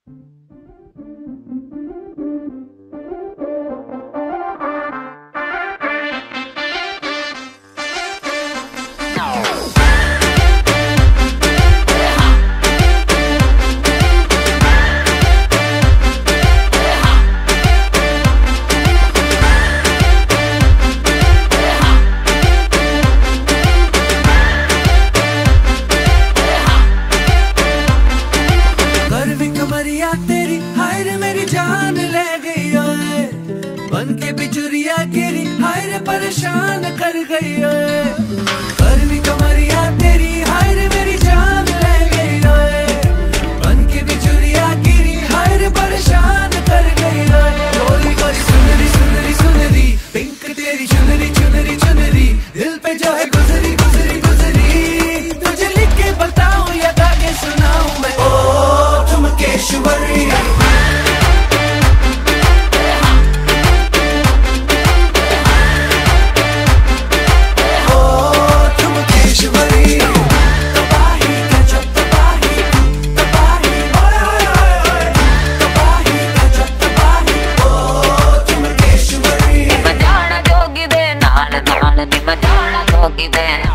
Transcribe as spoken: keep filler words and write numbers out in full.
तेरी हाय रे मेरी जान ले गई ओए, बन के बिजुरिया गिरी हाय रे परेशान कर गई ओए। करवी कमरिया तेरी हाय रे मेरी जान ले गई ओए, बन के बिजुरिया गिरी हाय रे परेशान कर गई ओए। गोरी गोरी सुनरी सुनरी सुनरी पिंक तेरी चुनरी चुनरी चुनरी, दिल पे जो है गुजरी गुजरी गुजरी, तुझे लिख के बताऊं या गा के सुनाऊं मैं। ओ चुमकेश्वरी Then